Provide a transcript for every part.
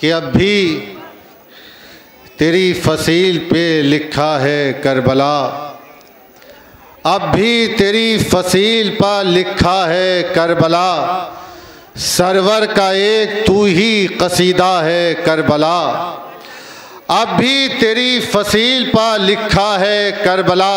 कि अब भी तेरी फसील पे लिखा है करबला, अब भी तेरी फसील पर लिखा है करबला, सरवर का एक तू ही कसीदा है करबला। अब भी तेरी फसील पर लिखा है करबला,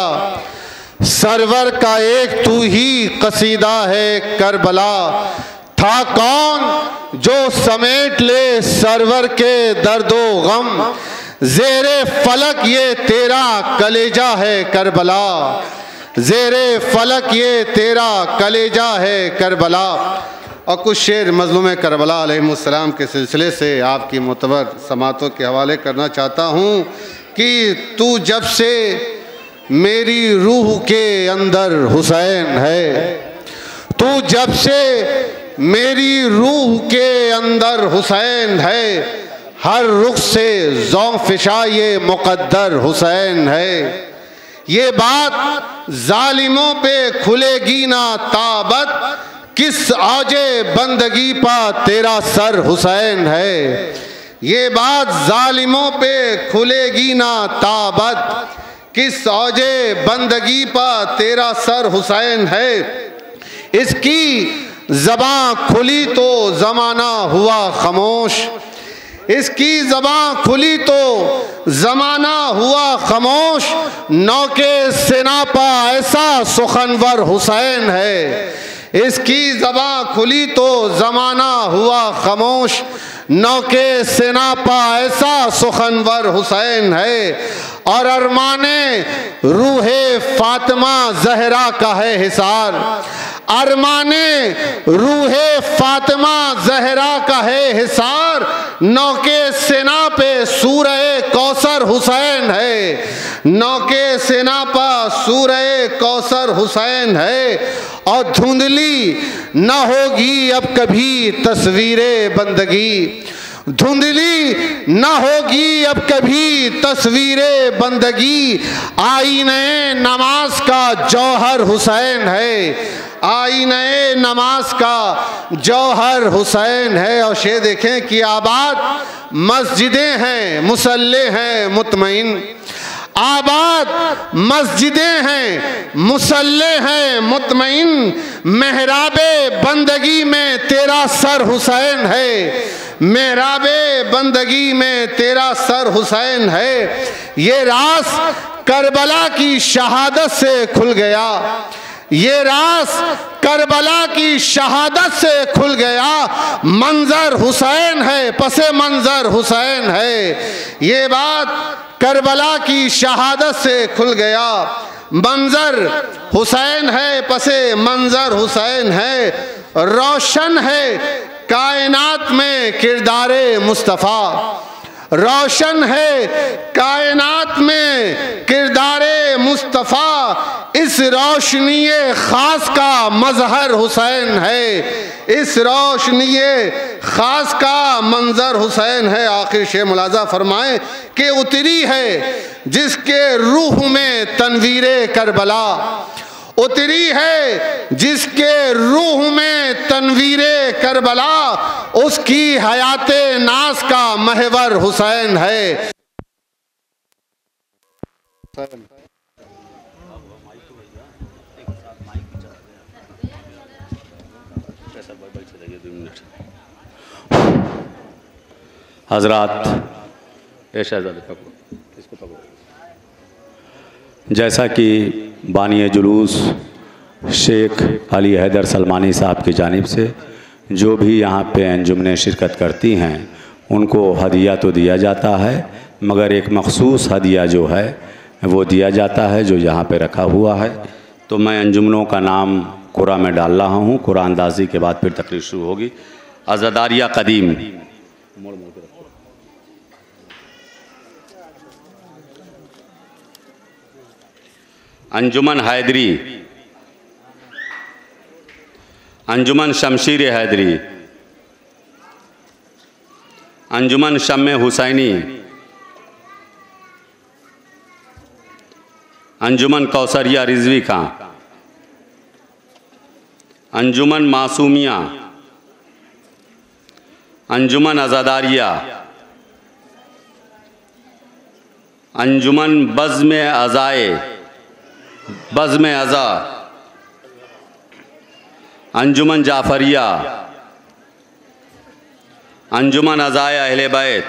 सरवर का एक तू ही कसीदा है करबला। था कौन जो समेट ले सरवर के दर्दो गम, ज़ेरे फलक ये तेरा कलेजा है करबला, ज़ेरे फलक ये तेरा कलेजा है करबला। और कुछ शेर मज़लूम करबला अलैहिस्सलाम के सिलसिले से आपकी मुतबर समातों के हवाले करना चाहता हूँ कि तू जब से मेरी रूह के अंदर हुसैन है, तू जब से मेरी रूह के अंदर हुसैन है, हर रुख से ज़ौफ़िशा ये मुक़द्दर हुसैन है। ये बात ज़ालिमों पे खुलेगी ना ताबत, किस औजे बंदगी पा तेरा सर हुसैन है। ये बात ज़ालिमों पे खुलेगी ना ताबत, किस औजे बंदगी पा तेरा सर हुसैन है। इसकी ज़बां खुली तो ज़माना हुआ खामोश, इसकी ज़बां खुली तो ज़माना हुआ खामोश, नौके सेना पा ऐसा सुखनवर हुसैन है। इसकी ज़बां खुली तो ज़माना हुआ खामोश, नौके सेना पा ऐसा सुखनवर हुसैन है। और अरमाने रूहे फातिमा ज़हरा का है हिसार, अरमाने रूहे फातिमा ज़हरा का है हिसार, नौके सेना पे सूरह कौसर हुसैन है, नौके सेना पर सूरह कौसर हुसैन है। और धुंधली न होगी अब कभी तस्वीरे बंदगी, धुंधली न होगी अब कभी तस्वीरे बंदगी, आईने नमाज का जौहर हुसैन है, आईने नमाज का जौहर हुसैन है। और शेर देखें कि आबाद मस्जिदें हैं, मुसल्ले हैं मुतमईन, आबाद मस्जिदें हैं, मुसल्ले हैं मुतमईन, मेहराबे बंदगी में तेरा सर हुसैन है, मेहराबे बंदगी में तेरा सर हुसैन है। ये रास करबला की शहादत से खुल गया, ये रास करबला की शहादत से खुल गया, मंजर हुसैन है पसे मंजर हुसैन है। ये बात करबला की शहादत से खुल गया, मंजर हुसैन है पसे मंजर हुसैन है। रोशन है कायनात में किरदारे मुस्तफ़ा, रोशन है कायनात में किरदारे मुस्तफ़ा, इस रोशनी ख़ास का मज़हर हुसैन है, इस रोशनी ख़ास का मंजर हुसैन है। आखिर शेर मुलाजा फरमाएं कि उतरी है जिसके रूह में तनवीरे करबला, उतरी है जिसके रूह में तनवीरे करबला, उसकी हयाते नास का महवर हुसैन है। हजरात, जैसा कि बानी जुलूस शेख अली हैदर सलमानी साहब की जानिब से जो भी यहाँ पे अंजुमनें शिरकत करती हैं उनको हदिया तो दिया जाता है, मगर एक मखसूस हदिया जो है वो दिया जाता है जो यहाँ पे रखा हुआ है। तो मैं अंजुमनों का नाम कुरान में डाल रहा हूँ, कुरान अंदाज़ी के बाद फिर तकरीर शुरू होगी। अज़दारिया कदीम, अंजुमन हैदरी, अंजुमन शमशीर हैदरी, अंजुमन शम्मे हुसैनी, अंजुमन कौसरिया रिजवी खां, अंजुमन मासूमिया, अंजुमन अज़दारिया, अंजुमन बज़्म अज़ा, अंजुमन जाफरिया, अंजुमन अज़ाए अहले बैत,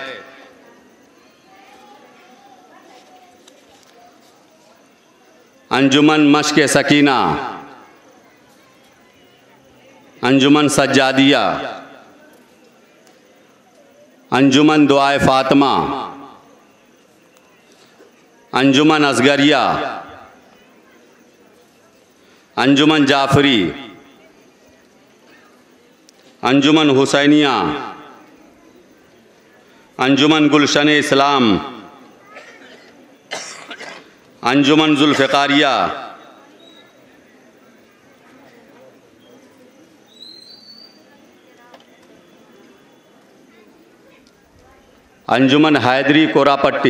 अंजुमन मश्क सकीना, अंजुमन सज्जादिया, अंजुमन दुआए फ़ातिमा, अंजुमन असगरिया, अंजुमन जाफरी, अंजुमन हुसैनिया, अंजुमन गुलशन इस्लाम, अंजुमन जुल्फ़िकारिया, अंजुमन हैदरी कोरापट्टी,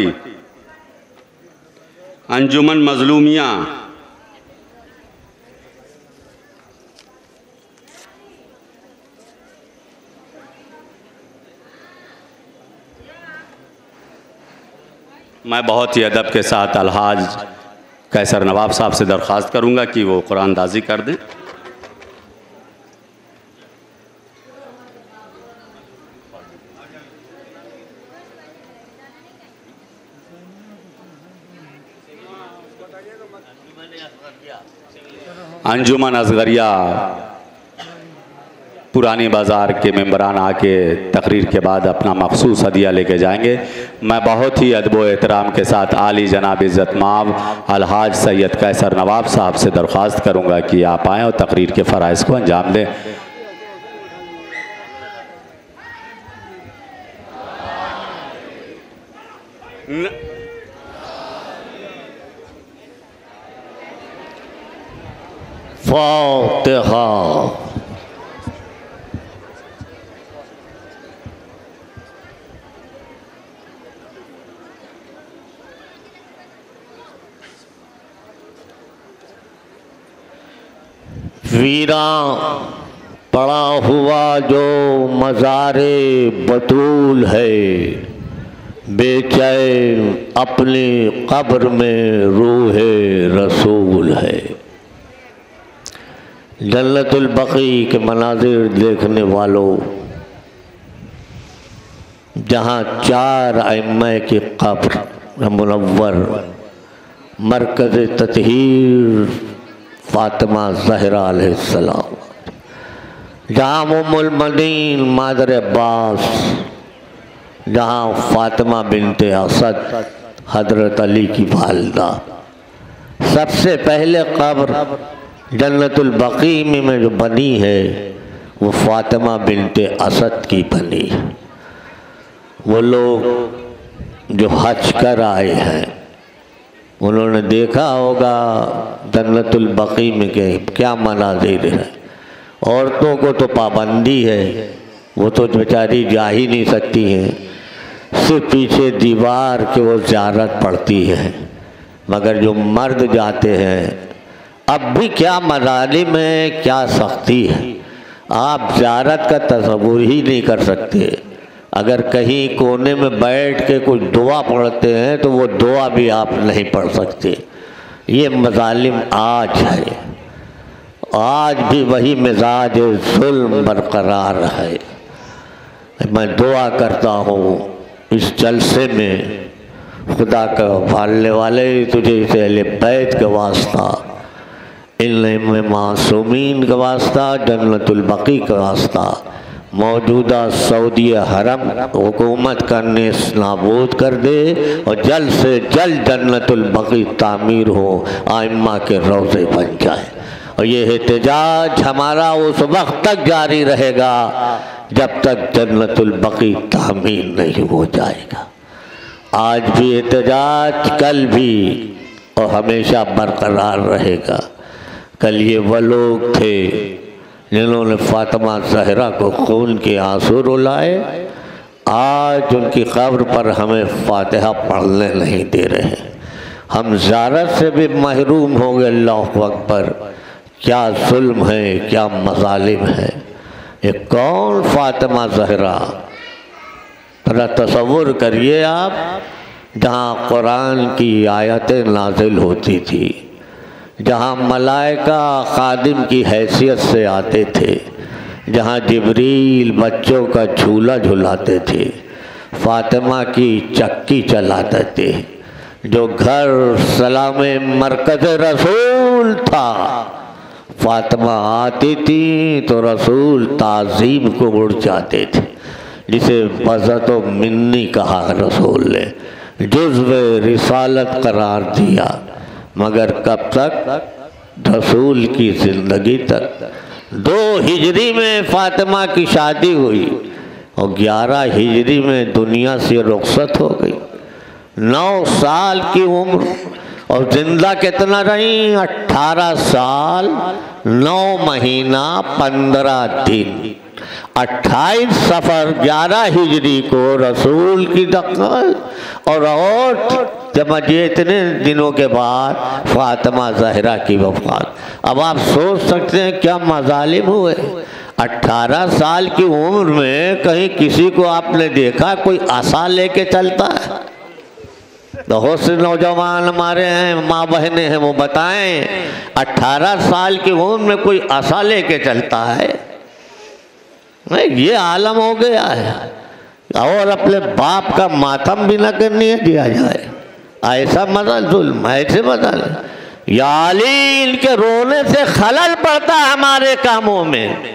अंजुमन मज़लूमिया, मैं बहुत ही अदब के साथ अलहाज कैसर नवाब साहब से दरख्वास्त करूंगा कि वो कुरानदाजी कर दें। अंजुमन असगरिया पुरानी बाज़ार के मेंबरान आके तकरीर के बाद अपना मखसूस हदिया लेके जाएंगे। मैं बहुत ही अदब व एहतराम के साथ आली जनाब इज़्ज़त माब अलहाज सैयद कैसर नवाब साहब से दरख्वास्त करूंगा कि आप आएँ और तकरीर के फ़राइज़ को अंजाम दें। फातिहा। वीरां पड़ा हुआ जो मज़ारे बतूल है, बेचैन अपनी कब्र में रूहे रसूल है। जन्नतुल बक़ी के मनाज़िर देखने वालों, जहाँ 4 अइम्मा की कब्र मुनव्वर मरकज़ तत्हीर फ़ातिमा ज़हरा अलैहिस्सलाम, जहाँ उम्मुल मदीन मादर अब्बास, जहाँ फ़ातिमा बिनते असद हज़रत अली की वालिदा, सबसे पहले कब्र जन्नतुल बक़ी में जो बनी है वो फ़ातिमा बिनते असद की बनी। वो लोग जो हज कर आए हैं उन्होंने देखा होगा जन्नतुल बक़ी में के क्या मनाज़िर है। औरतों को तो पाबंदी है, वो तो बेचारी जा ही नहीं सकती हैं, सिर्फ पीछे दीवार के वो ज़ियारत पड़ती है। मगर जो मर्द जाते हैं, अब भी क्या मज़ालिम है, क्या सख्ती है, आप ज़ियारत का तसव्वुर ही नहीं कर सकते। अगर कहीं कोने में बैठ के कुछ दुआ पढ़ते हैं तो वो दुआ भी आप नहीं पढ़ सकते। ये मज़ालिम आज है, आज भी वही मिजाज जुल्म बरकरार है। मैं दुआ करता हूँ इस जलसे में खुदा का पालने वाले तुझे इस अहले बैत का वास्ता, इन मासूमीन का वास्ता, जन्नतुल बक़ी का वास्ता, मौजूदा सऊदी हरम हुकूमत करने नाबूद कर दे और जल्द से जल्द जन्नतुल बक़ी तामीर हो, आइम्मा के रोज़े बन जाए। और ये एहतजाज हमारा उस वक्त तक जारी रहेगा जब तक जन्नतुल बक़ी तामीर नहीं हो जाएगा। आज भी एहतजाज, कल भी और हमेशा बरकरार रहेगा। कल ये वो लोग थे जिन्होंने फ़ातिमा ज़हरा को खून के आंसू रुलाए, आज उनकी कब्र पर हमें फ़ातिहा पढ़ने नहीं दे रहे। हम ज़ियारत से भी महरूम हो गए। अल्लाहु अकबर, क्या जुल्म है, क्या मज़ालिम है। ये कौन फ़ातिमा ज़हरा, थोड़ा तसव्वुर करिए आप। जहाँ कुरान की आयतें नाजिल होती थी, जहाँ मलाइका खादिम की हैसियत से आते थे, जहाँ जिब्रील बच्चों का झूला झुलाते थे, फातिमा की चक्की चलाते थे। जो घर सलाम मरकज़ रसूल था, फातिमा आती थी तो रसूल ताज़ीम को उड़ जाते थे, जिसे बज़त व मिन्नी कहा रसूल ने, जुज़्व रिसालत करार दिया। मगर कब तक? रसूल की ज़िंदगी तक। 2 हिजरी में फातिमा की शादी हुई और 11 हिजरी में दुनिया से रुखसत हो गई। 9 साल की उम्र और जिंदा कितना रही? 18 साल 9 महीना 15 दिन। 28 सफ़र 11 हिजरी को रसूल की दखल और समझिए इतने दिनों के बाद फातिमा ज़हरा की वफ़ात। अब आप सोच सकते हैं क्या मज़ालिम हुए। 18 साल की उम्र में कहीं किसी को आपने देखा कोई आसा लेके चलता है? बहुत से नौजवान हमारे हैं, माँ बहनें हैं, वो बताएं 18 साल की उम्र में कोई आसा लेके चलता है? नहीं, ये आलम हो गया है। और अपने बाप का मातम भी न करने दिया जाए, ऐसा मजा जुल्म, ऐसे मजा या अली, इनके रोने से खलल पड़ता है हमारे कामों में।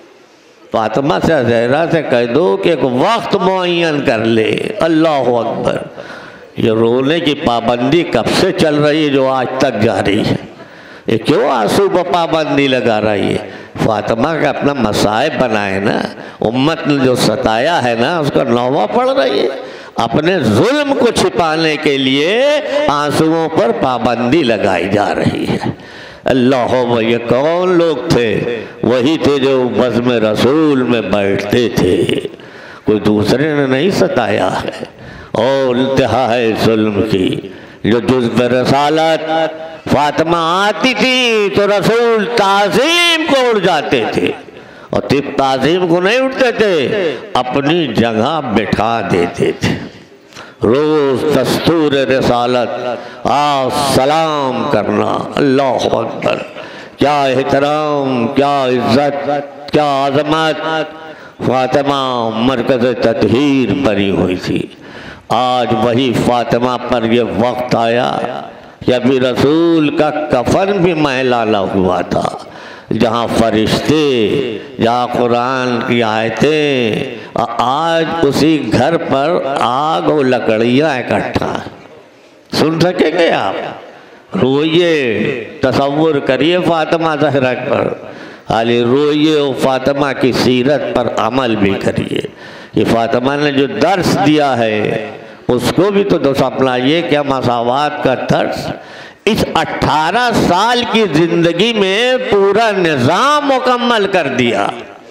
फातिमा से ज़हरा से कह दो कि एक वक्त मुअय्यन कर ले। अल्लाह अकबर। ये रोने की पाबंदी कब से चल रही है जो आज तक जारी है? ये क्यों आंसू पर पाबंदी लगा रही है? फातिमा का अपना मसाइब बनाए ना, उम्मत ने जो सताया है ना उसका नौवा पड़ रही है। अपने जुल्म को छिपाने के लिए आंसुओं पर पाबंदी लगाई जा रही है। अल्लाह, ये कौन लोग थे? वही थे जो बज़्म रसूल में बैठते थे, कोई दूसरे ने नहीं सताया है। और इंतहा है जुल्म की। जो जुज़्व रसालत फातिमा आती थी तो रसूल ताज़ीम को उड़ जाते थे, और सिर्फ ताज़ीम को नहीं उठते थे, अपनी जगह बिठा देते थे। रोज़ दस्तूर रसालत आ सलाम करना। अल्लाह अकबर। क्या एहतराम, क्या इज़्ज़त, क्या आज़मत। फातिमा मरकज़ तत्हीर बनी हुई थी। आज वही फातिमा पर यह वक्त आया कि अभी रसूल का कफन भी मैला न हुआ था, जहाँ फरिश्ते, जहाँ कुरान की आयतें, आज उसी घर पर आग और लकड़ियाँ इकट्ठा। सुन सकेंगे आप? रोइए, तसव्वुर करिए फातिमा ज़हरा पर, हाली रोइए और फातिमा की सीरत पर अमल भी करिए। ये फातिमा ने जो दर्स दिया है उसको भी तो अपनाइए। क्या मसावात का दर्स। इस 18 साल की जिंदगी में पूरा निज़ाम मुकम्मल कर दिया,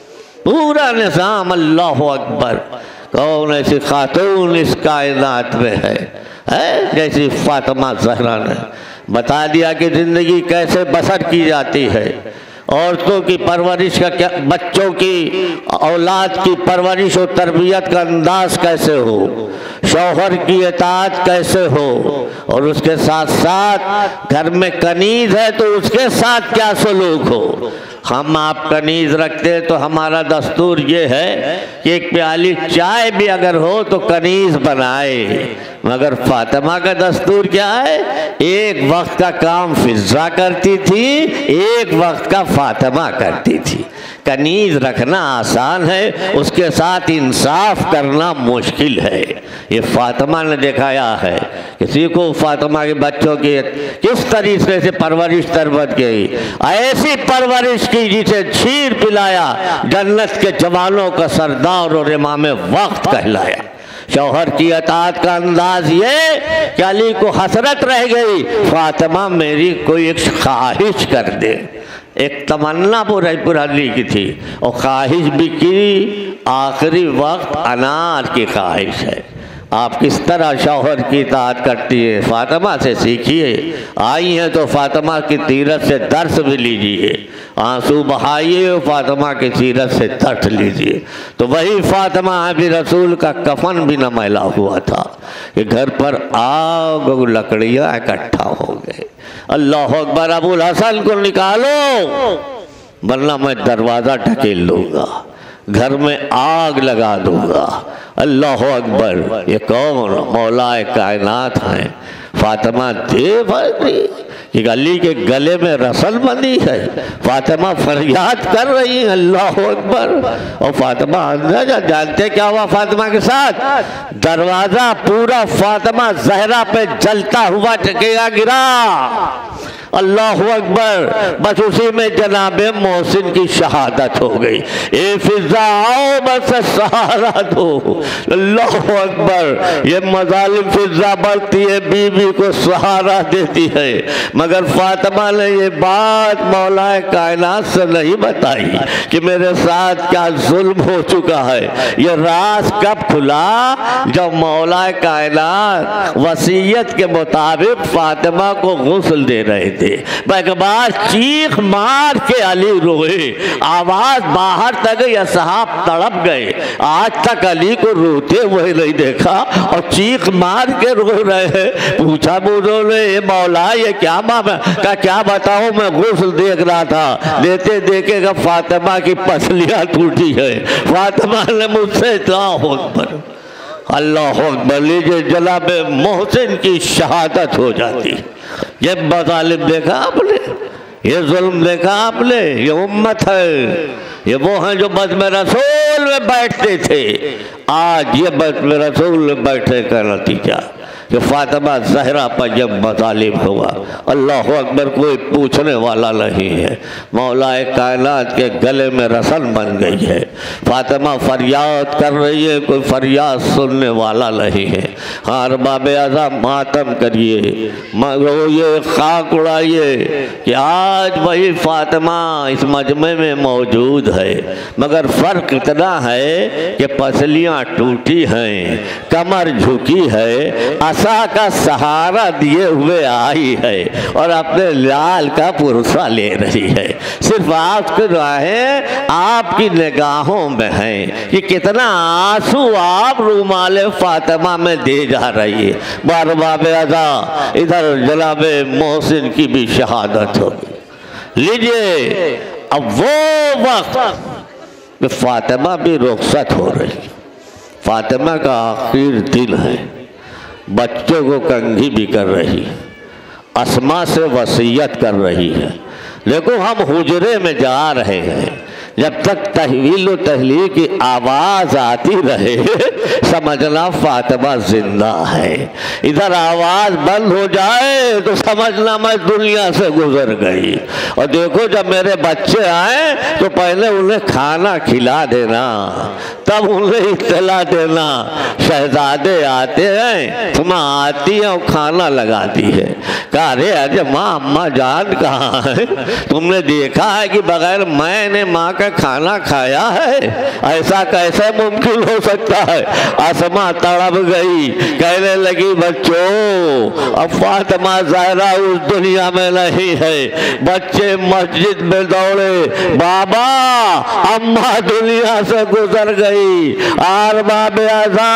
पूरा निज़ाम। अल्लाह अकबर। कौन ऐसी खातून इस कायनात में है जैसी फातिमा ज़हरा ने बता दिया कि ज़िंदगी कैसे बसर की जाती है, औरतों की परवरिश का क्या, बच्चों की औलाद की परवरिश और तरबियत का अंदाज कैसे हो, शौहर की इताअत कैसे हो, और उसके साथ साथ घर में कनीज़ है तो उसके साथ क्या सलूक हो। हम आप कनीज़ रखते हैं तो हमारा दस्तूर ये है कि एक प्याली चाय भी अगर हो तो कनीज़ बनाए, मगर फातिमा का दस्तूर क्या है? एक वक्त का काम फिज़ा करती थी, एक वक्त का फातिमा करती थी। कनीज़ रखना आसान है, उसके साथ इंसाफ करना मुश्किल है। ये फातिमा ने दिखाया है। किसी को फातिमा के बच्चों की किस तरीके से परवरिश तरबत की, ऐसी परवरिश की जिसे खीर पिलाया, जन्नत के जवानों का सरदार और इमाम वक्त कहलाया। शौहर की अताअत का अंदाज ये कि अली को हसरत रह गई, फातिमा मेरी कोई एक ख्वाहिश कर दे। एक तमन्ना पूरा अली की थी, और ख्वाहिश भी की, आखिरी वक्त अनार की ख्वाहिश है। आप किस तरह शौहर की इताअत करती है, फातिमा से सीखिए। आई हैं तो फातिमा की सीरत से दर्स भी लीजिए, आंसू बहाइए, फातिमा की सीरत से तट लीजिए। तो वही फातिमा अभी रसूल का कफन भी न मैला हुआ था कि घर पर आग और लकड़ियाँ इकट्ठा हो गए। अल्लाह अकबर, अबुल हसन को निकालो वरना मैं दरवाज़ा ढकेल लूँगा, घर में आग लगा दूँगा। अल्लाह अकबर, ये कौन? मौलाए कायनात हैं। फातिमा दे भरती कि अली के गले में रसल बंधी है। फातिमा फरियाद कर रही है, अल्लाह अकबर। और फातिमा अंदर, जानते क्या हुआ फातिमा के साथ? दरवाज़ा पूरा फातिमा ज़हरा पे जलता हुआ टकेगा गिरा। अल्लाह अकबर। बस उसी में जनाबे मोहसिन की शहादत हो गई। ए फिजा आओ बस सहारा दो। अल्लाह अकबर। ये मजालिम फिजा बढ़ती है, बीवी को सहारा देती है, मगर फातिमा ने ये बात मौलाए कायनात से नहीं बताई कि मेरे साथ क्या जुल्म हो चुका है। ये राज कब खुला? जब मौलाए कायनात वसीयत के मुताबिक फातिमा को गुस्ल दे रहे थे। बार चीख मार के अली रोए, आवाज बाहर तक या साहब तड़प गए। आज तक अली को रोते हुए नहीं देखा और चीख मार के रो रहे हैं। पूछा बोले, ये मौला ये क्या का क्या बताऊं, मैं गुस्ल देख रहा था, देते देखेगा फातिमा की पसलियां टूटी है। फातिमा ने मुझसे अकबर, अल्लाह अकबर। लीजिए जनाब मोहसिन की शहादत हो जाती। ये मज़ालिम देखा आपने, ये जुल्म देखा आपने। ये उम्मत है, ये वो हैं जो बज़्म रसूल में बैठते थे। आज ये बज़्म रसूल में बैठे का नतीजा कि फातिमा ज़हरा पर जब मज़ालिम हुआ, अल्लाह अकबर, कोई पूछने वाला नहीं है। मौलाए कायनात के गले में रसल बन गई है। फातिमा फरियाद कर रही है, कोई फरियाद सुनने वाला नहीं है। हाँ अरबाब आज़म, मातम करिए, रोइए, खाक उड़ाइए कि आज वही फातिमा इस मजमे में मौजूद है, मगर फ़र्क इतना है कि पसलियाँ टूटी हैं, कमर झुकी है, आशा का सहारा दिए हुए आई है और अपने लाल का पुरसा ले रही है। सिर्फ आपके राहें आपकी निगाहों में हैं कि कितना आंसू आप रूमाल फातिमा में दे जा रही है। बारबाब अज़ा, इधर जनाबे मोहसिन की भी शहादत होगी। लीजिए अब वो वक्त फातिमा भी रुखसत हो रही, फातिमा का आखिर दिन है, बच्चों को कंघी भी कर रही, अस्मा से वसीयत कर रही है। देखो हम हुजरे में जा रहे हैं, जब तक तहवील तहलील की आवाज़ आती रहे समझना फातिमा जिंदा है। इधर आवाज़ बंद हो जाए तो समझना मैं दुनिया से गुजर गई। और देखो जब मेरे बच्चे आए तो पहले उन्हें खाना खिला देना, तब उन्हें इत्तला देना शहजादे आते हैं, तुम आती है और खाना लगाती है। कहा अरे अजय माँ अम्मा जान कहाँ है? तुमने देखा है कि बगैर मैंने माँ का खाना खाया है? ऐसा कैसे मुमकिन हो सकता है? आसमा तड़प गई, कहने लगी बच्चों अब फातिमा ज़हरा उस दुनिया में नहीं है। बच्चे मस्जिद में दौड़े, बाबा अम्मा दुनिया से गुजर गई। अरबाब आज़ा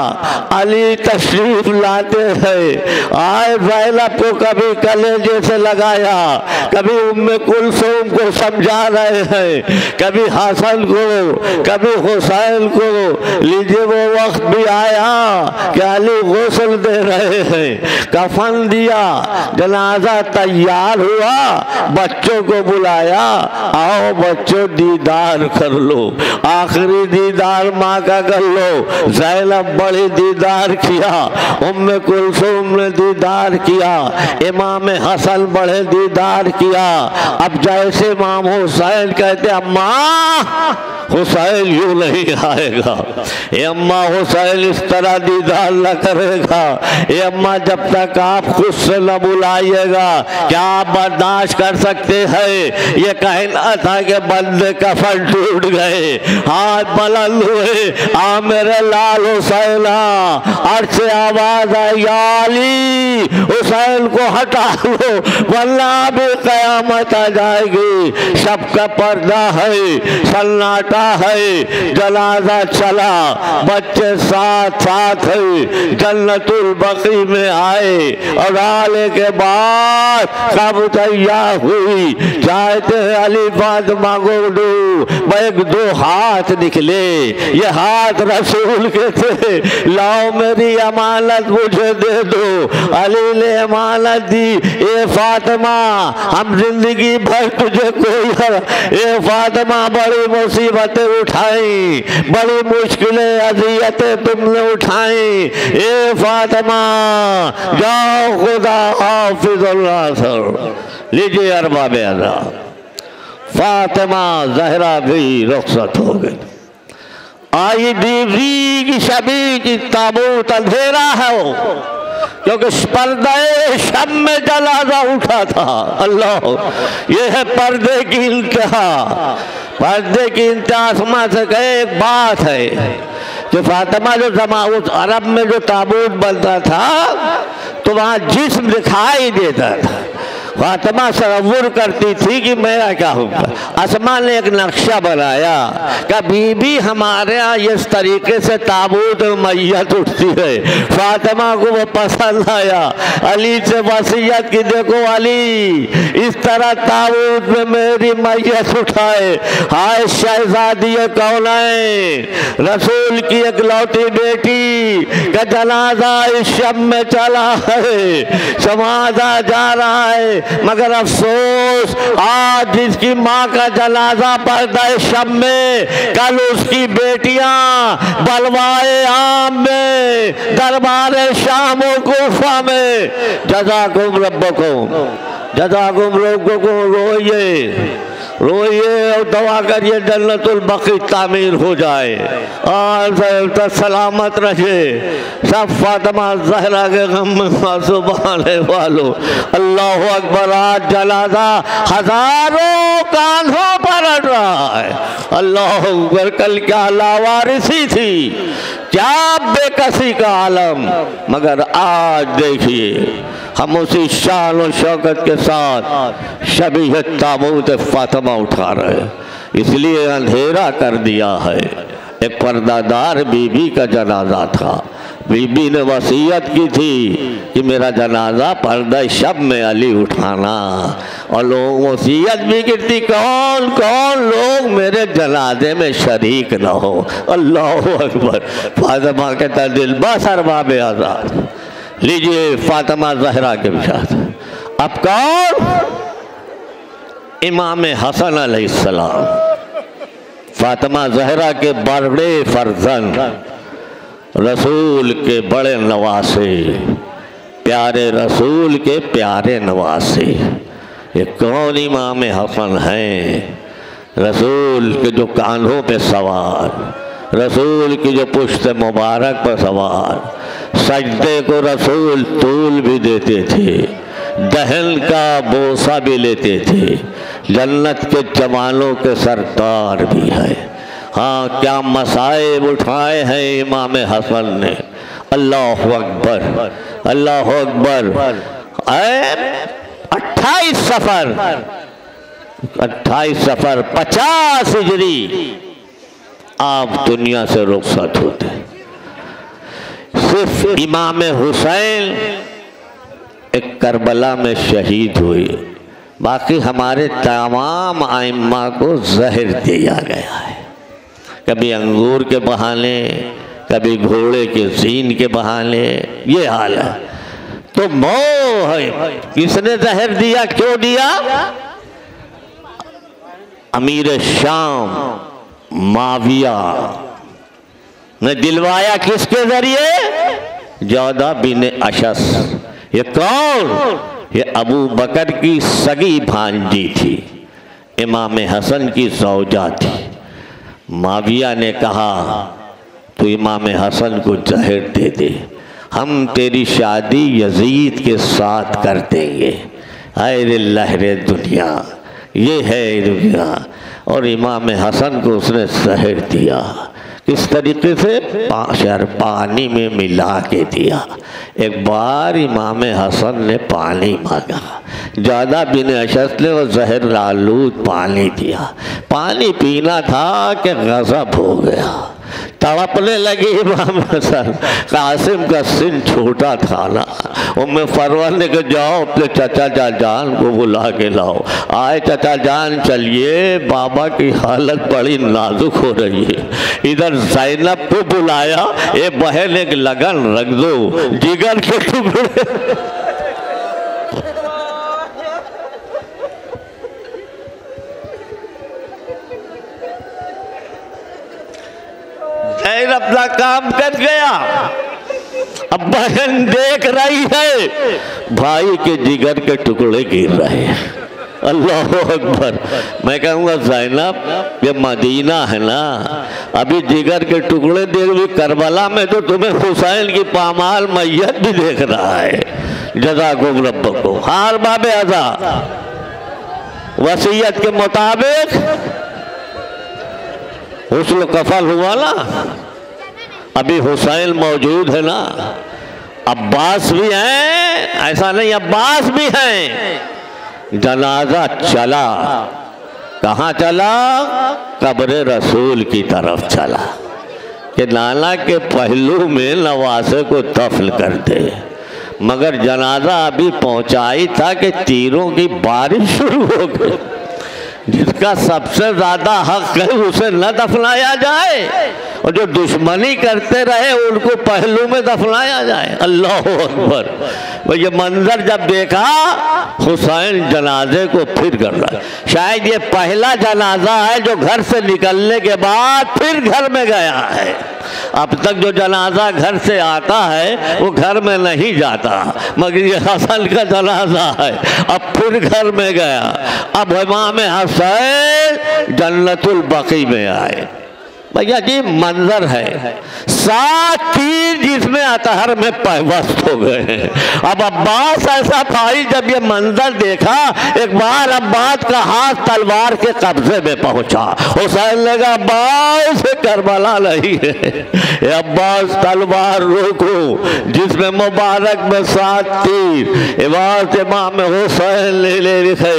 अली तशरीफ लाते हैं, आए ज़ैनब को कभी कलेजे से लगाया, कभी उम्मे कुलसूम को समझा रहे हैं, कभी हसन को, कभी हुसैन को। लीजिए वो वक्त भी आया कि अली गुस्ल दे रहे हैं, कफन दिया, जनाजा तैयार हुआ, बच्चों को बुलाया, आओ बच्चों दीदार कर लो, आखिरी दीदार माँ का कर लो। ज़ैनब बड़ी दीदार किया, उम्मे कुलसूम ने दीदार किया, इमाम हसन बड़े दीदार किया। अब जैसे इमाम हुसैन कहते अम्मा हुसैन यूँ नहीं आएगा, ए अम्मा हुसैन इस तरह दीदार न करेगा, ए अम्मा जब तक आप खुद से न बुलाइएगा क्या आप बर्दाश्त कर सकते हैं। ये कहना था कि बंदे कफन टूट गए, हाथ बुलंद हुए, आ मेरे लाल हुसैना, अर्श से आवाज आई अली हुसैन को हटा लो वरना भी कयामत आ जाएगी। सबका पर्दा है, सन्नाटा है, जनाजा चला, बच्चे साथ साथ है, जन्नतुल बकी में आए और आने के बाद कब तैयार हुई, चाहते हैं अली फातिमा को दो, एक दो हाथ निकले, ये हाथ रसूल के थे, लाओ मेरी अमानत मुझे दे दो। अली ने अमानत दी, ए फातिमा हम जिंदगी भर तुझे कोई, ए फातिमा बड़ी मुसीबतें उठाई, बड़ी मुश्किलें अज़ियतें तुमने उठाई, ए फातिमा जाओ खुदा हाफिज़ुल्लाह सर। लीजिए अरबाब अज़ा, फातिमा ज़हरा भी रुखसत हो गई। आई बीवी की शबी की ताबूत अंधेरा है वो, क्योंकि पर्दे शब में जनाजा उठा था। अल्लाह, ये है पर्दे की इंतहा, पर्दे की इंतहा। आसमां से कहे एक बात है कि फातिमा जो उस अरब में जो ताबूत बनता था तो वहाँ जिस्म दिखाई देता था। फातिमा तसव्वुर करती थी कि मेरा क्या होगा। आसमान ने एक नक्शा बनाया कि बीबी हमारे यहाँ इस तरीके से ताबूत में मैयत उठती है। फातिमा को वो पसंद आया, अली से वसीयत की, देखो अली इस तरह ताबूत में मेरी मैयत उठाए। हाय शहजादी कौन है, रसूल की इकलौती बेटी का जनाजा इस शब में चला है, समाजा जा रहा है। मगर अफसोस आज जिसकी माँ का जनाजा पर्दा शब में, कल उसकी बेटियां बलवाए आम में, दरबार शाम व कूफा में। जज़ाकुम रब्बकुम, जज़ाकुम रब्बकुम। रोइए रोइए और दुआ करिए जन्नतुल बकी तामीर हो जाए और सलामत रहे सब। फातिमा ज़हरा के गम में मासूमाने वालों, अल्लाह अकबर। आज जनाजा हजारों कांधों पर अड़ रहा है। अल्लाह अकबर। कल क्या लावारिसी थी, क्या बेकसी का आलम, मगर आज देखिए हम उसी शान और शौकत के साथ शबीह ताबूत फातिमा उठा रहे। इसलिए अंधेरा कर दिया है। एक पर्दादार बीबी का जनाजा था, बीबी ने वसीयत की थी कि मेरा जनाजा पर्दा शब में अली उठाना, और लोग वसीयत भी की थी कौन कौन लोग मेरे जनाजे में शरीक न हो। अल्लाह अकबर। फातिमा के दिल बस अरबाब आज़ाद। लीजिए फातिमा ज़हरा के साथ अब कौन, इमाम हसन अलैहिस्सलाम, फातिमा ज़हरा के बड़े फर्जंद, रसूल के बड़े नवासे, प्यारे रसूल के प्यारे नवासे। ये कौन इमाम हसन हैं, रसूल के जो कांधों पे सवार, रसूल की जो पुश्त मुबारक पर सवार। सजदे को रसूल तूल भी देते थे, दहन का बोसा भी लेते थे, जन्नत के जवानों के सरदार भी है। हाँ, क्या मसाइब उठाए हैं इमाम हसन ने। अल्लाह अकबर, अल्लाह अकबर। 28 सफ़र 50 हिजरी आप दुनिया से रुखसत होते। सिर्फ इमाम हुसैन एक करबला में शहीद हुए, बाकी हमारे तमाम आइम्मा को जहर दिया गया है। कभी अंगूर के बहाने, कभी घोड़े के जीन के बहाने, ये हाल है। तो मोह है, किसने जहर दिया, क्यों दिया? अमीर शाम माविया ने दिलवाया, किसके जरिए? जौदा बिन अशस। ये कौन? ये अबू बकर की सगी भांजी थी, इमाम हसन की ज़ौजा थी। माविया ने कहा तो इमाम हसन को जहर दे दे, हम तेरी शादी यजीद के साथ कर देंगे। हाय रे लहरे दुनिया, ये है दुनिया। और इमाम हसन को उसने जहर दिया। किस तरीके से? पानी में मिला के दिया। एक बार इमाम हसन ने पानी मांगा, ज़्यादा बिन अशस ने वो जहर आलूद पानी दिया। पानी पीना था कि गज़ब हो गया, तड़पने लगी इमाम हसन। कासिम का सिन छोटा था ना, उम्मे फरवर ने कहा जाओ अपने चाचा जान को बुला के लाओ। आए चाचा जान, चलिए बाबा की हालत बड़ी नाजुक हो रही है। इधर ज़ैनब को बुलाया, ए बहन एक लगन रख दो, जिगर के टुकड़े। ज़ैनब अपना काम कर गया। अब बहन देख रही है भाई के जिगर के टुकड़े गिर रहे हैं। अल्लाह अकबर। मैं कहूँगा ज़ैनब ये मदीना है ना, अभी जिगर के टुकड़े देख भी, करबला में तो तुम्हें हुसैन की पामाल मैयत भी देख रहा है। जज़ाकुम रब्बको। हार बाबे अज़ा वसीयत के मुताबिक हुस्न कफल हुआ ना, अभी हुसैन मौजूद है ना, अब्बास भी हैं, ऐसा नहीं अब्बास भी हैं। जनाजा चला, कहाँ चला? कब्र रसूल की तरफ चला कि नाना के पहलू में नवासे को दफन कर दे। मगर जनाजा अभी पहुंचाई था कि तीरों की बारिश शुरू हो गई। जिसका सबसे ज्यादा हक है उसे न दफनाया जाए, और जो दुश्मनी करते रहे उनको पहलू में दफनाया जाए। अल्लाह अकबर। ये मंजर जब देखा, हुसैन जनाजे को फिर कर रहा। शायद ये पहला जनाजा है जो घर से निकलने के बाद फिर घर में गया है। अब तक जो जनाजा घर से आता है वो घर में नहीं जाता, मगर ये हसन का जनाजा है, अब फिर घर में गया। अब इमाम हसन जन्नतुल बकी में आए। भैया जी मंजर है, 7 तीर जिसमें अतहर में पैवस्त हो गए हैं। अब अब्बास ऐसा भाई जब ये मंजर देखा, एक बार अब्बास का हाथ तलवार के कब्जे में पहुंचा। हुसैन लगा अब्बास करबला नहीं है, ये अब्बास तलवार रोको, जिसमें मुबारक में 7 तीर इमाम हुसैन ले लिखे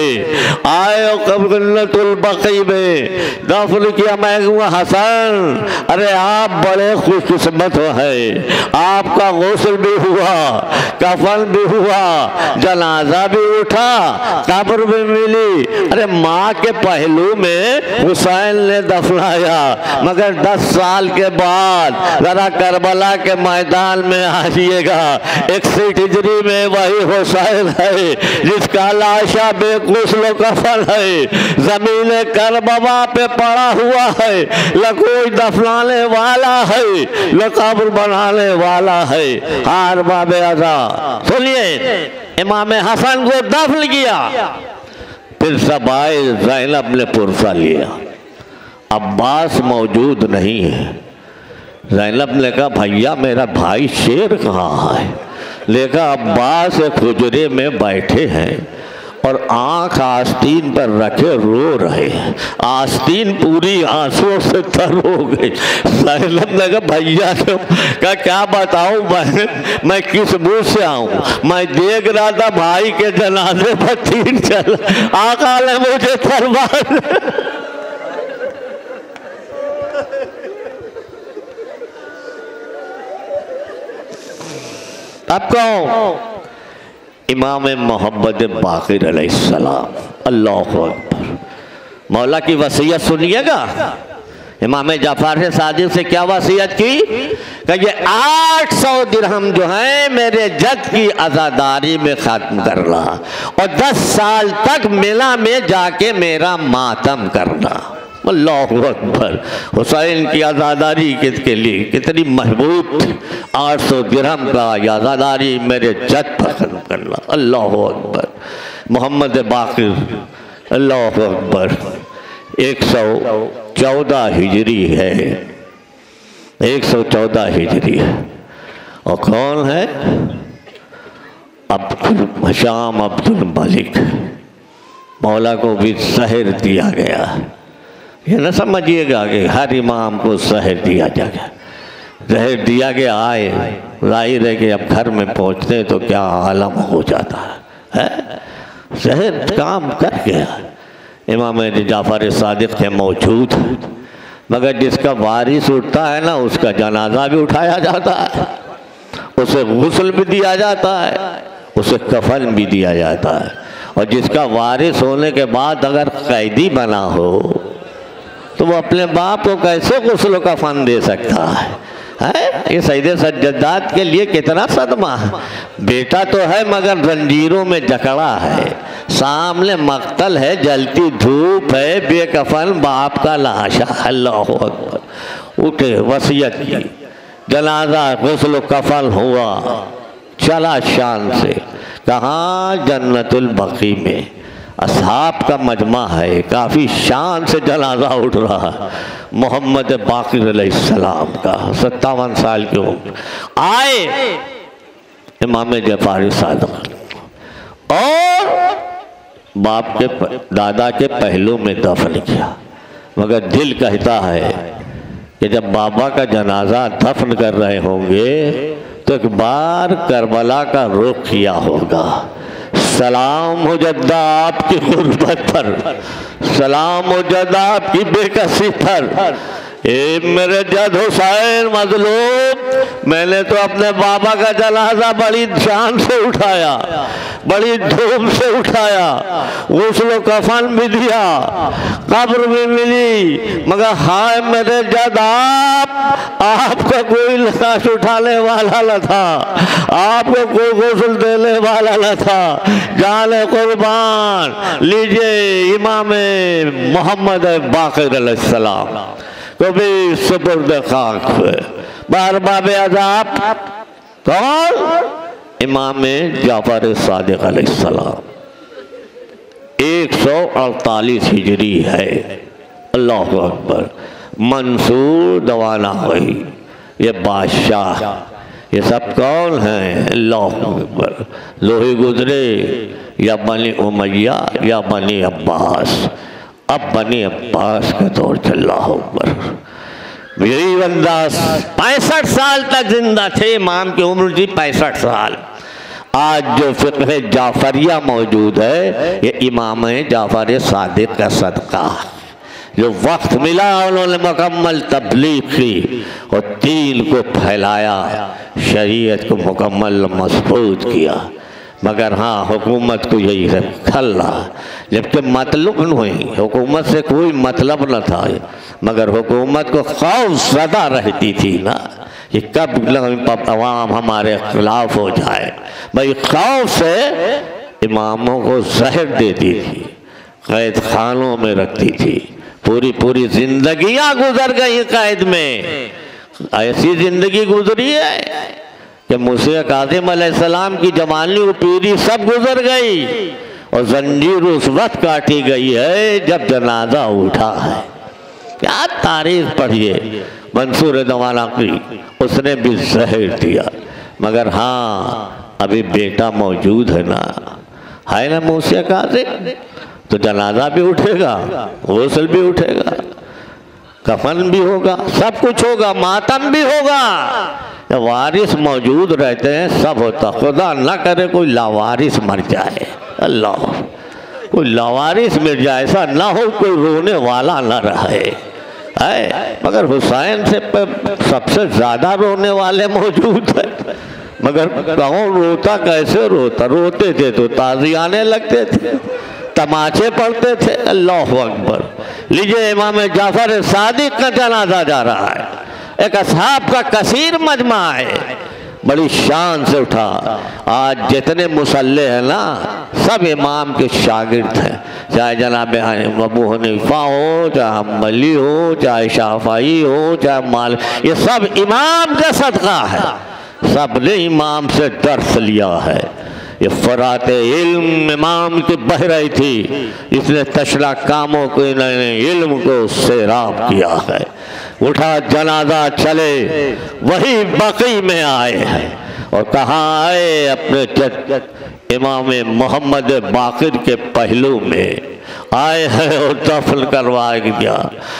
आए कब्रुल बकी में दफन किया। मैं हसन, अरे आप बड़े खुशकिस्मत है, आपका गुस्ल भी हुआ, कफन भी हुआ, जनाजा भी उठा, कब्र भी मिली। अरे माँ के पहलू में हुसैन ने दफनाया, मगर 10 साल के बाद जरा करबला के मैदान में आइएगा, 61 हिजरी में वही हुसैन है जिसका लाशा बेगुस्ल कफन है, जमीन करबला पे पड़ा हुआ है, कोई दफनाने वाला है, कब्र बनाने वाला है। हार बाबे अज़ा। सुनिए, इमाम हसन को दफन किया, फिर सब आए, ज़ैनब ने पुरसा लिया। अब्बास मौजूद नहीं है। ज़ैनब ने कहा भैया मेरा भाई शेर कहाँ है? लेखा अब्बास एक हुजरे में बैठे हैं और आंख आस्तीन पर रखे रो रहे हैं, आस्तीन पूरी आंसुओं से तर हो गई। ज़ैनब ने कहा भैया का क्या बताऊं मैं किस मुंह से आऊं? मैं देख रहा था भाई के जनाजे पर तीर चला, आका ने मुझे तलवार। अब कौन? इमाम मोहम्मद बाक़िर अलैहिस्सलाम। अल्लाह अकबर। मौला की वसीयत सुनिएगा। इमाम जाफर सादिक से क्या वसीयत की कि ये 800 दिरहम जो है मेरे जद की आज़ादारी में ख़त्म करना, और 10 साल तक मिला में जाके मेरा मातम करना। अल्लाहु अकबर। हुसैन की आज़ादारी के लिए कितनी महबूब थी। 800 दिरहम का आज़ादारी मेरे जद पर खत्म करना। अल्लाहु अकबर। मोहम्मद बाक़िर। अल्लाहु अकबर। 114 हिजरी है, 114 हिजरी है। और कौन है? शाम अब्दुल मलिक। मौला को भी सहर दिया गया। ये न समझिएगा कि हर इमाम को सहर दिया जाएगा। जहर दिया गया आए, जाहिर है कि अब घर में पहुँचते तो क्या आलम हो जाता है। जहर काम कर गया। इमाम जाफ़र सादिक थे मौजूद, मगर जिसका वारिस उठता है ना, उसका जनाजा भी उठाया जाता है, उसे गुस्ल भी दिया जाता है, उसे कफन भी दिया जाता है। और जिसका वारिस होने के बाद अगर कैदी बना हो तो वो अपने बाप को कैसे गुस्ल कफन दे सकता है? ये सईदे सज्जाद के लिए कितना सदमा है। बेटा तो है मगर जंजीरों में जकड़ा है, सामने मक्तल है, जलती धूप है, बेकफन बाप का लाशा। अल्लाहु अकबर। उठे, वसीयत की, जनाजा गुस्ल कफन हुआ, चला शान से। कहाँ? जन्नतुल बकी में असहाब का मजमा है, काफ़ी शान से जनाजा उठ रहा है। मोहम्मद बाक़िर अलैहिस्सलाम का 57 साल की उम्र। आए इमाम जाफ़र सादिक और बाप के दादा के पहलू में दफन किया। मगर दिल कहता है कि जब बाबा का जनाजा दफन कर रहे होंगे तो एक बार करबला का रुख किया होगा। सलाम हो जद्दा आपकी गुर्बत पर, सलाम हो जद्दा आपकी बेकसी पर। ए मेरे जद हुसैन मजलूम, मैंने तो अपने बाबा का जनाजा बड़ी शान से उठाया, बड़ी धूम से उठाया, गुस्ल कफन भी दिया, कब्र भी मिली, मगर हाय मेरे जद आपका कोई लाश उठाने वाला न था, आपको कोई गुस्ल देने वाला न था। जाने कुर्बान लीजिए इमाम मोहम्मद बाक़िर अलैहिस्सलाम कभी सुपुर्द खाक बार बाबे अज़ाब। कौन? इमाम जाफ़र सादिक अलैहिस्सलाम। 148 हिजरी है। अल्लाहु अकबर। मंसूर दवाना वही, ये बादशाह, ये सब कौन हैं? अल्लाहु अकबर। लोही गुजरे या बनी उमैया या बनी अब्बास। अब बनी अब्बास का दौर चल रहा ऊपर। यही बंदा 65 साल तक जिंदा थे। इमाम की उम्र थी 65 साल। आज जो फ़िक़्ह जाफ़रिया मौजूद है, ये इमाम जाफ़र सादिक का सदका। जो वक्त मिला उन्होंने मुकम्मल तबलीग की और दीन को फैलाया, शरीयत को मुकम्मल मज़बूत किया। मगर हाँ, हुकूमत को यही है खल्ला, जबकि मतलब नहीं, हुकूमत से कोई मतलब न था, मगर हुकूमत को खौफ ज़दा रहती थी ना कि कब अवाम हमारे खिलाफ हो जाए। भाई खौफ से इमामों को जहर देती थी, कैद खानों में रखती थी। पूरी पूरी जिंदगियां गुजर गई कैद में। ऐसी जिंदगी गुजरी है कि मूसा काज़िम अलैहिस्सलाम की जवानी और पीरी सब गुजर गई और जंजीर उस वक्त काटी गई है जब जनाजा उठा है। क्या तारीफ पढ़िए मंसूर दवाना की, उसने भी जहर दिया। मगर हाँ, अभी बेटा मौजूद है ना, है ना मूसा काज़िम, तो जनाजा भी उठेगा, गुस्ल भी उठेगा, कफन भी होगा, सब कुछ होगा, मातम भी होगा। जब वारिस मौजूद रहते हैं सब होता। खुदा ना करे कोई लावारिस मर जाए, अल्लाह, कोई लावारिस मिल जाए, ऐसा ना हो कोई रोने वाला ना रहे है। मगर हुसैन से सबसे ज़्यादा रोने वाले मौजूद हैं। मगर कौन रोता, कैसे रोता? रोते थे तो ताज़ियाने लगते थे, तमाचे पड़ते थे। अल्लाहु अकबर। लीजिए इमाम जाफ़र सादिक का जनाजा जा रहा है। एक असहाब का कसीर मजमा है, बड़ी शान से उठा। आज जितने मुसल्ले हैं ना, सब इमाम के शागिर्द हैं, चाहे जनाब अबू हनीफा हो, चाहे हम्बली हो, चाहे शाफ़ई हो, चाहे माल, ये सब इमाम का सदका है। सब ने इमाम से दर्स लिया है। ये फरात इल्म इमाम की बह रही थी, इसने तशला कामों को इन्होंने इल्म को सैराब किया है। उठा जनाजा चले, वही बकी में आए हैं और कहाँ आए, अपने इमाम मोहम्मद बाकिर के पहलू में आए हैं और दफन करवा दिया।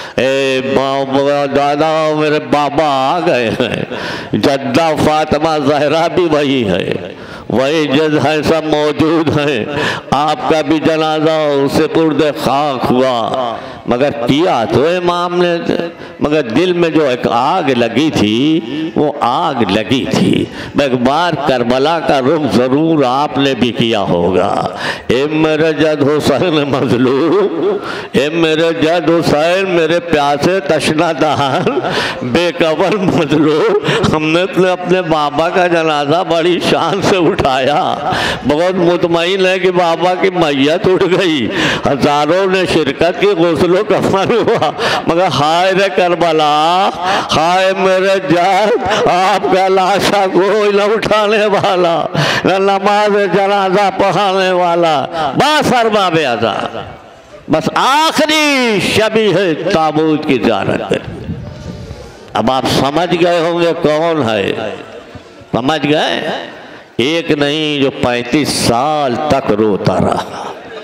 दादा मेरे बाबा आ गए हैं, जद्दा फातिमा ज़हरा भी वही है, वही जज है, सब मौजूद हैं। आपका भी जनाजा उसे पुर्दे खाक हुआ, मगर किया तो इमाम ने, मगर दिल में जो एक आग लगी थी वो आग लगी थी। एक बार करबला का रुख ज़रूर आपने भी किया होगा। ए मेरे जद हुसैन मजलूम, ए मेरे जद हुसैन मेरे प्यासे तशनादार बेकबर मजलूम, हमने तो अपने बाबा का जनाजा बड़ी शान से उठाया, बहुत मुतमईन है कि बाबा की मैयत उठ गई, हजारों ने शिरकत की, गुस्लो कफन हुआ, मगर हाय रे करबला, हाय मेरे जद, आपका लाशा कोई न उठाने वाला, न नमाज जनाजा पढ़ाने वाला, बस अरबाब आज़ा, बस आखिरी शबी है ताबूत की ज़ियारत करी। अब आप समझ गए होंगे कौन है, समझ गए? एक नहीं जो 35 साल तक रोता रहा,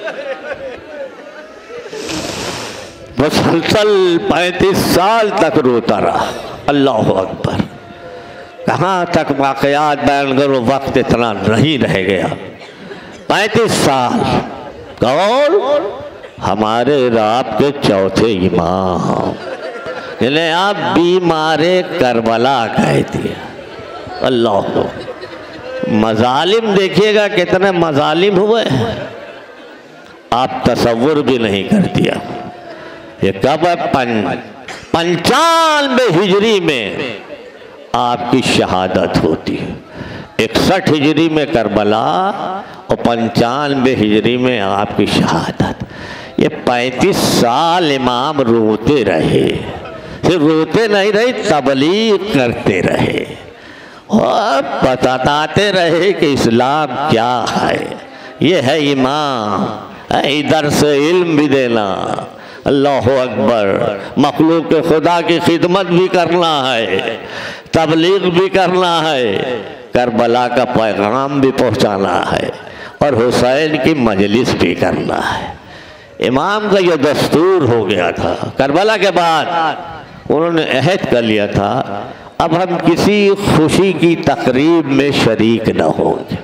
मुसलसल 35 साल तक रोता रहा। अल्लाह अकबर। कहाँ तक वाक़यात बयान करो, वक्त इतना नहीं रह गया। 35 साल। कौन? हमारे रात के चौथे इमाम, जिन्हें आप बीमारे करबला कहते हैं। अल्लाह, मजालिम देखिएगा कितने मजालिम हुए, आप तसव्वुर भी नहीं कर दिया। ये कब है? 95 हिजरी में आपकी शहादत होती है। 61 हिजरी में करबला और 95 हिजरी में आपकी शहादत। ये 35 साल इमाम रोते रहे, सिर्फ रोते नहीं रहे, तबलीग करते रहे और बताते रहे कि इस्लाम क्या है। ये है इमाम, इधर से इल्म भी देना। अल्लाह अकबर। मखलूक के खुदा की खिदमत भी करना है, तबलीग भी करना है, करबला का पैगाम भी पहुंचाना है और हुसैन की मजलिस भी करना है। इमाम का यह दस्तूर हो गया था। करबला के बाद उन्होंने अहद कर लिया था, अब हम किसी खुशी की तकरीब में शरीक न होंगे।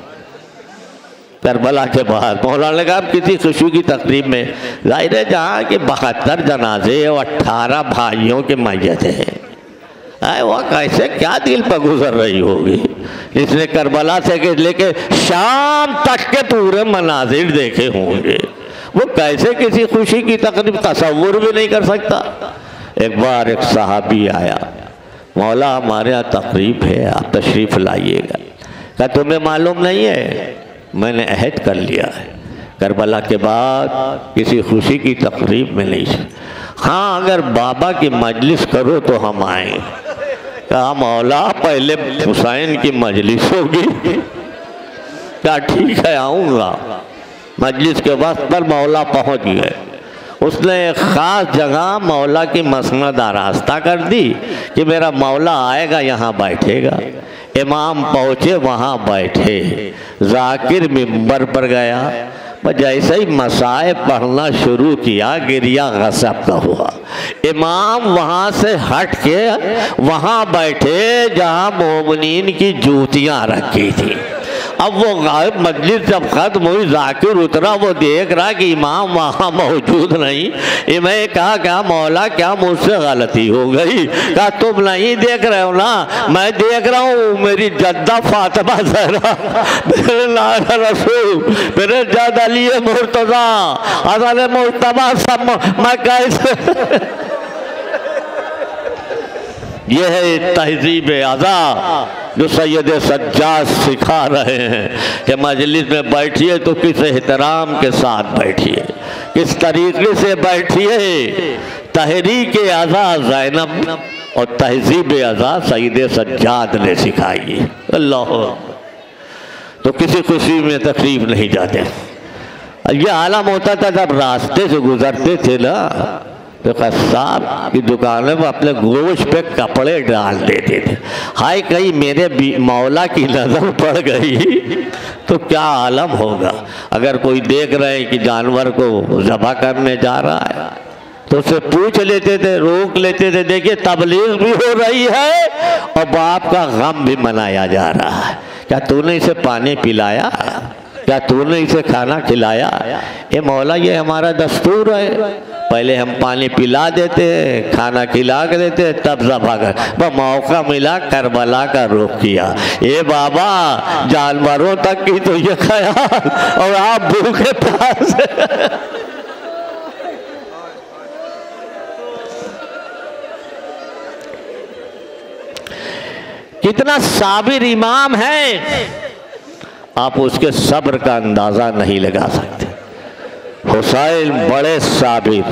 करबला के बाद मौलाना ने कहा किसी खुशी की तकरीब में, जाहिर है जहाँ के 72 जनाजे और 18 भाइयों के मैयत हैं, वह कैसे क्या दिल पर गुजर रही होगी, जिसने करबला से लेके शाम तक के पूरे मनाजिर देखे होंगे, वो कैसे किसी खुशी की तकरीब तसव्वुर भी नहीं कर सकता। एक बार एक सहाबी आया, मौला हमारे यहाँ तकरीब है, आप तशरीफ़ लाइएगा। क्या तुम्हें मालूम नहीं है? मैंने अहद कर लिया है, करबला के बाद किसी खुशी की तकरीब में नहीं। हाँ, अगर बाबा की मजलिस करो तो हम आएँ। कहा मौला पहले हुसैन की मजलिस होगी। क्या ठीक है, आऊँगा। मजलिस के वक्त पर मौला पहुँच गए। उसने एक ख़ास जगह मौला की मसनद आरास्ता कर दी कि मेरा मौला आएगा, यहाँ बैठेगा। इमाम पहुँचे, वहाँ बैठे। जाकिर मिंबर पर गया, जैसे ही मसाए पढ़ना शुरू किया, गिरिया गसब का हुआ। इमाम वहाँ से हट के वहाँ बैठे जहाँ मोमिनीन की जूतियाँ रखी थी। अब वो गायब मजलिस जब खत्म हुई, जाकिर उतरा, वो देख रहा कि इमाम वहाँ मौजूद नहीं। मैं कहा क्या मौला, क्या मुझसे गलती हो गई? कहा तुम नहीं देख रहे हो ना, मैं देख रहा हूँ। मेरी जद्दा फातिमा ज़हरा, मेरे लाला रसूल, मेरे जद अली मुर्तज़ा, अज़ल मुर्तबा, सब मैं कैसे यह है तहजीब अज़ा जो सैयद सज्जाद सिखा रहे हैं कि मजलिस में बैठिए तो किस एहतराम के साथ बैठिए, किस तरीके से बैठिए। तहरीक अज़ा ज़ैनब और तहजीब अज़ा सैयद सज्जाद ने सिखाई। अल्लाह। तो किसी खुशी में तकलीफ नहीं जाते। ये आलम होता था जब रास्ते से गुजरते थे ना, तो कसाब की दुकानों में अपने गोश्त पे कपड़े डाल देते थे। हाय कहीं मेरे मौला की नज़र पड़ गई तो क्या आलम होगा। अगर कोई देख रहे हैं कि जानवर को ज़बह करने जा रहा है तो उससे पूछ लेते थे, रोक लेते थे, देखिए तबलीग भी हो रही है और बाप का गम भी मनाया जा रहा है। क्या तूने इसे पानी पिलाया, क्या तूने इसे खाना खिलाया? ये मौला ये हमारा दस्तूर है, पहले हम पानी पिला देते हैं, खाना खिला के देते, तब ज़बह कर। वह मौका मिला करबला का रुख किया। ये बाबा जानवरों तक की तो ये ख्याल और आप भूखे प्यास कितना साबिर इमाम है, आप उसके सब्र का अंदाज़ा नहीं लगा सकते। हुसैन बड़े साबिर,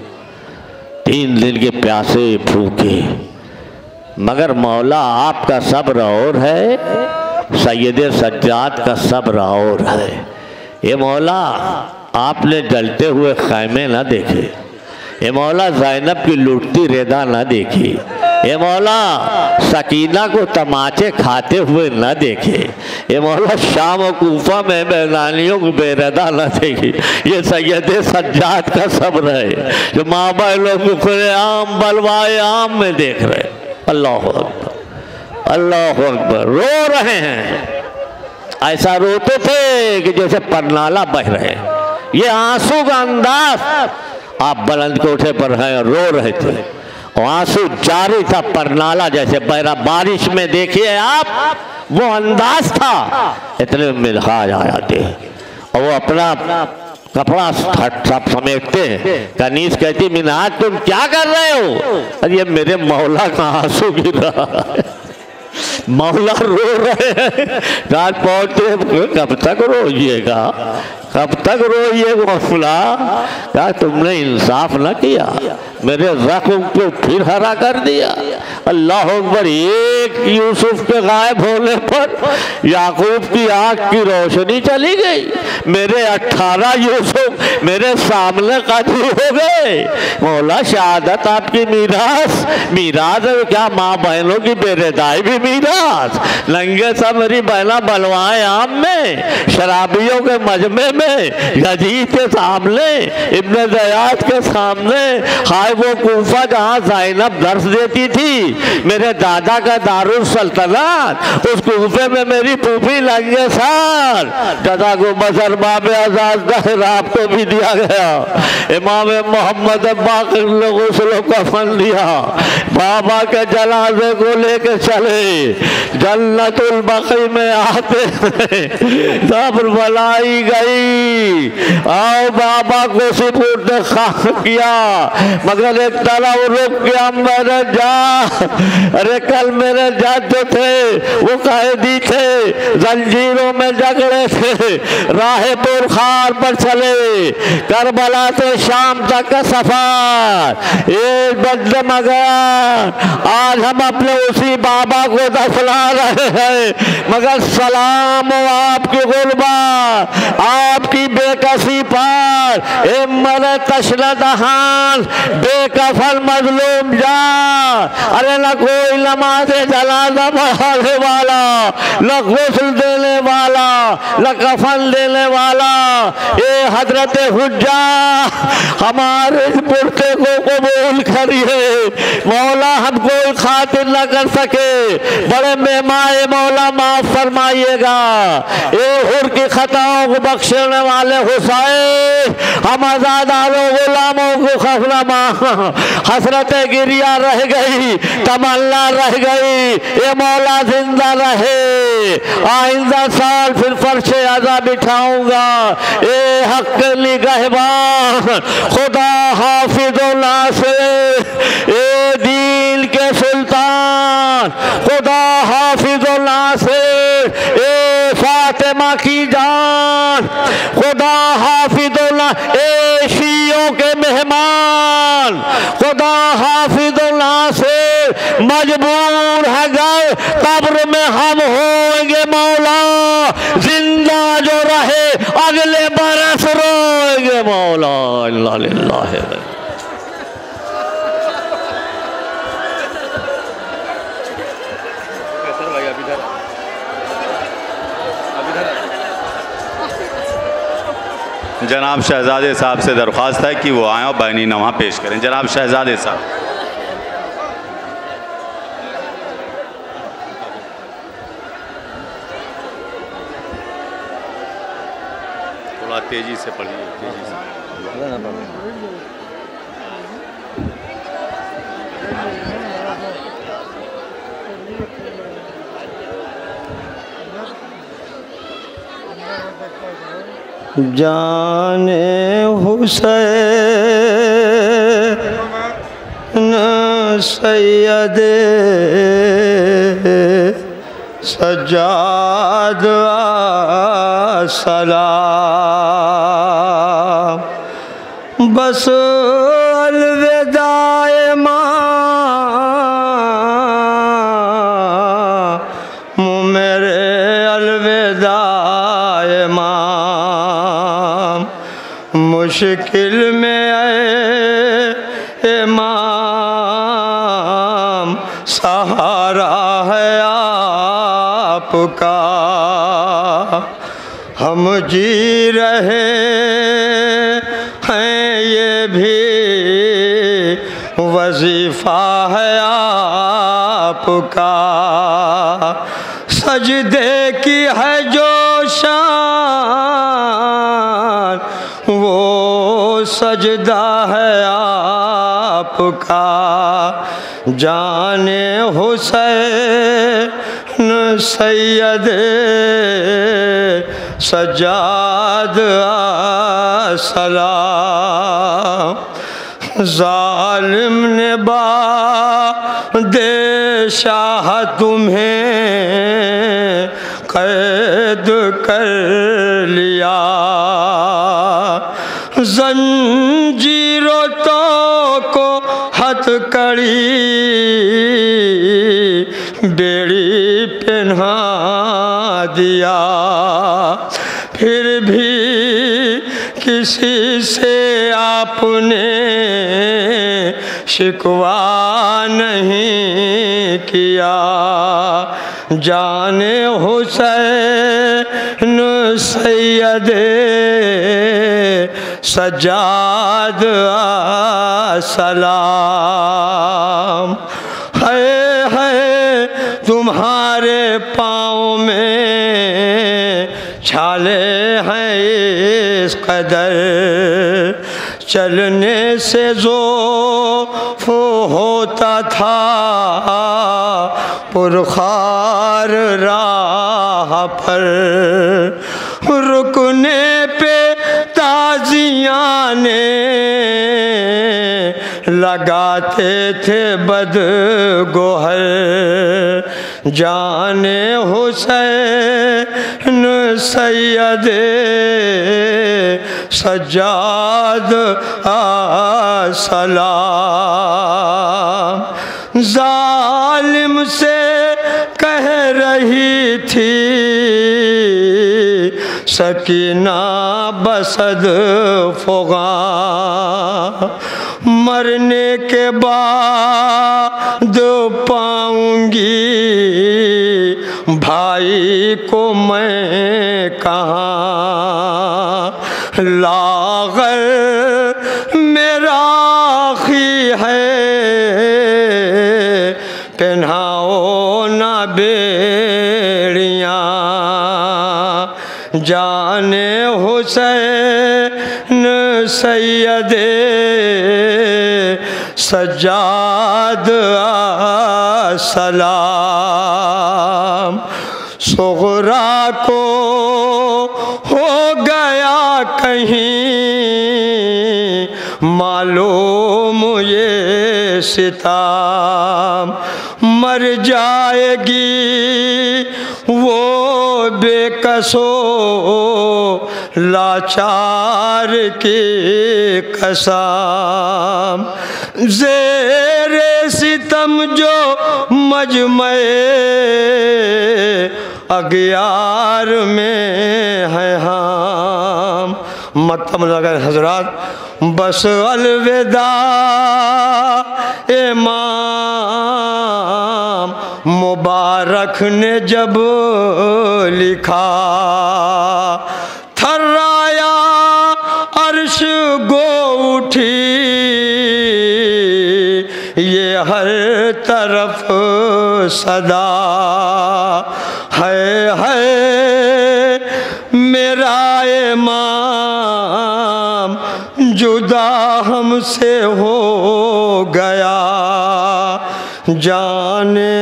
3 दिन के प्यासे भूखे, मगर मौला आपका सब्र और है, सैयद सज्जाद का सब्र और है। ये मौला आपने जलते हुए खैमे ना देखे, ये मौला ज़ैनब की लुटती रेदा ना देखी, ये मौला सकीना को तमाचे खाते हुए न देखे, ये मौला शाम और कूफा में बैरानियों को बेरदा न देखी। ये सैयद सज्जाद का सब्र है जो माबा लोग खुले आम बलवाए आम में देख रहे। अल्लाह अकबर, अल्लाह अकबर। रो रहे हैं, ऐसा रोते थे कि जैसे परनाला बह रहे। ये आंसू का अंदाज, आप बुलंद कोठे पर हैं और रो रहे थे, आंसू जारी था, परनाला जैसे बहरा। बारिश में देखिए आप, वो अंदाज था। इतने में मिजाज आ जाते और वो अपना कपड़ा सब समेटते हैं। कनीज कहती मिनाज तुम क्या कर रहे हो? अरे ये मेरे मौला का आंसू गिर रहा है, मौला रो रहे हैं। रात पहुंचते कब तक रोइएगा, कब तक रोइए मौला? क्या तुमने इंसाफ न किया, मेरे जख्म को फिर हरा कर दिया। अल्लाह अकबर। एक यूसुफ के गायब होने पर याकूब की आँख की रोशनी चली गई। मेरे 18 यूसुफ मेरे सामने कत्ल हो गए। मौला शहादत आपकी मीरास, मीरास है क्या? माँ बहनों की बेरेदाई भी मीरास। नंगे सब मेरी बहना बलवाए आम में, शराबियों के मजमे में, यजीद के सामने, इब्न ज़याद के सामने। हाय वो कूफा जहाँ ज़ैनब दर्स देती थी, मेरे दादा का दारुल सल्तनत, उस कूफे में मेरी फूफी लंगे सार दादा को बसर बाब आजाद दहराब को भी दिया गया। इमाम मोहम्मद बाक़िर ने गुस्ल कफन दिया। बाबा के जनाजे को लेके चले, जन्नतुल बक़ी में आते सब बुलाई गई। आओ बाबा को सुपुर्द खाक किया, मगर एक तरफ रुक गया मेरे जा। अरे कल मेरे जज जो थे वो कैदी थे, जंजीरों में जकड़े थे, राह बुरखार पर चले, करबला से शाम तक का सफर एक बदम गया। आज हम अपने उसी बाबा को दफना रहे हैं, मगर सलाम हो आपकी गुरबा, आपकी बेकसी पर। ए मरे तशनदहान बेकफल मजलूम जा। अरे न कोई नमाज़े जनाज़ा पढ़ाने वाला, न गुस्ल देने वाला, न कफन देने वाला। ये हजरत हुज्जा हमारे पुरते को कबूल करिए मौला, हम कोई खातिर न कर सके, बड़े मेहमान मौला माफ फरमाइएगा। ये हुर की खताओं को बख्शने वाले हुसैन, हम आज़ादारों गुलामों को खफरमा हसरत गिरिया रह गई, तमन्ना रह गई, ये मौला जिंदा रहे। आइंदा साल फिर फर्शे आज़ा बिठाऊंगा। ए हक निगहबान खुदा हाफिज़ुल नासिर, ए दीन के सुल्तान खुदा हाफिज़ुल नासिर, ए फातिमा की जान खुदा हाफिज़ुल नासिर, ए शियों के मेहमान खुदा हाफिज़ुल नासिर। मजबूर है गए कब्र में हम होंगे मौला। जिंदा जो रहे अगले बरस रोएंगे मौला। इन्ना लिल्लाहि व जनाब शहजादे साहब से दरख्वास्त है कि वो आएँ और बैनी नवा पेश करें। जनाब शहजादे साहब। थोड़ा तेजी से पढ़िए, तेजी से। जाने हुसैन सैयदे सज्जाद सलाम, बस अलविदाए मां मेरे अलविदाए मां, मुश्किल में इमाम सहारा है आपका, हम जी रहे हैं ये भी वजीफा है आपका, सजदे की है जो शान वो सजदा है आपका, जाने हुसैन सैयद सज्जाद सलाम, जालिम ने बादे शाह तुम्हें कैद कर लिया, जंजीरों तो को हथकड़ी बेड़ी पहना दिया, फिर भी किसी से आपने शिकवा नहीं किया, जाने हुसैन सैयद सज्जाद सलाम, है तुम्हारे पाँव में छाले हैं इस कदर, चलने से ज़ोफ़ होता था पुरखार राह पर, रुकने पे ताज़ियाँ ने लगाते थे बदगोहर, जाने हुसैन सैयद सज्जाद सलाम, जालिम से कह रही थी सकीना बसद फ़ुग़ा, मरने के बाद पाऊंगी भाई को मैं कहाँ, लागर मेरा आखी है पहनाओ ना बेड़ियाँ, जाने हुसैन सैयद सज्जाद सलाम, सुगरा को हो गया कहीं मालूम ये सिताम, मर जाएगी वो बेकसो लाचार की कसम, ज़ेरे सितम जो मजमे अगियार में है हम। मतलब अगर हजरात बस अलविदा इमाम मुबारक ने जब लिखा, थर्राया अर्श गो उठी, ये हर तरफ सदा है मेरा इमाम जुदा हमसे हो गया, जाने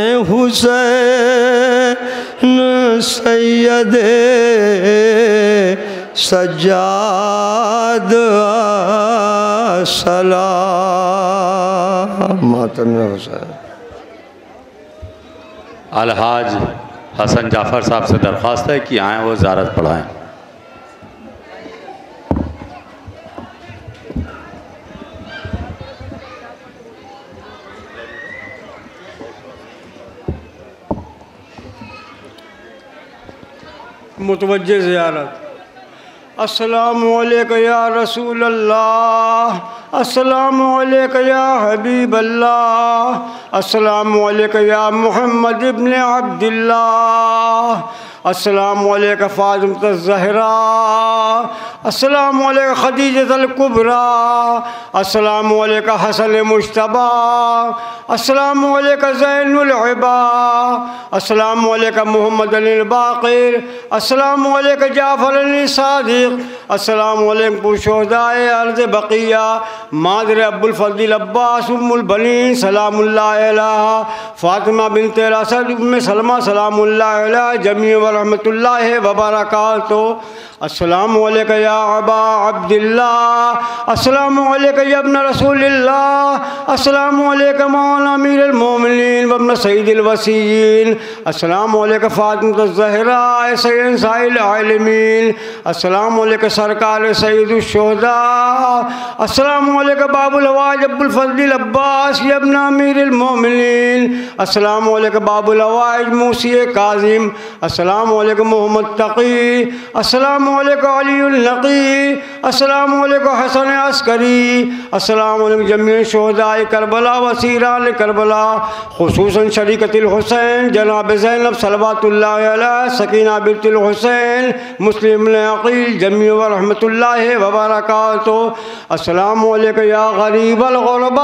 हुसैन सैयदे सज्जाद सलाम। मातम हुसैन। अलहाज हसन जाफ़र साहब से दरख्वास्त है कि आएँ वो ज़ियारत पढ़ाएँ। मुतवज्जे ज़ियारत। अस्सलामु अलैका या रसूल अल्लाह, अस्सलामु अलैका या हबीब अल्लाह, अस्सलामु अलैका या मुहम्मद इब्न अब्दुल्लाह, अस्सलामु अलैका फ़ातिमा ज़हरा, अस्सलामु अलैका खदीजतुल कुबरा, अस्सलामु अलैका हसन मुज्तबा, अस्सलामु अलैका ज़ैनुल इबा, अस्सलामु अलैका मुहम्मद अल बाक़िर, अस्सलामु अलैका जाफ़र अल सादिक़, अस्सलामु अलैकुम शुहदाए अर्ज़ बक़िया, मादर अब्बुल फ़ज़ल अब्बास उम्मुल बनीन सलामुल्लाहि अलैहा, फ़ातिमा बिन्त असद उम्मे सलमा सलामुल्लाहि अलैहा जमी व रहमतुल्लाहि व बरकातुहू। अस्सलामु अलैका या अबा अब्दिल्लाह, अस्सलामु अलैका या इब्न रसूलिल्लाह, अस्सलामु अलैका मौला अमीरुल मोमिनीन व इब्न सय्यिदिल वसीय्यीन, अस्सलामु अलैका फ़ातिमा ज़हरा सय्यद साइल आलमीन, अस्सलामु अलैका सरकार सय्यदुश शुहदा, अस्सलामु अलैका बाबुल हवाइज अब्बुल फ़ज़ल अब्बास या इब्न अमीरुल मोमिनीन, अस्सलामु अलैका बाबुल हवाइज मूसी काज़िम, अस्सलामु अलैका मोहम्मद तक़ी, अस्सलामु अलैका अलीउल नक़ी, अस्सलामु अलैका हसन अस्करी, अस्सलामु अलैका जमी शुहदाए करबला व सीरान करबला, खुसूसन शरीकतुल हुसैन जनाब ज़ैनब सलवातुल्लाहि अलैहा, सकीना बिन्तुल हुसैन, मुस्लिम इब्न अक़ील जमी व रहमतुल्लाहि व बरकातुहू। अस्सलामु अलैका या गरीबल गुरबा,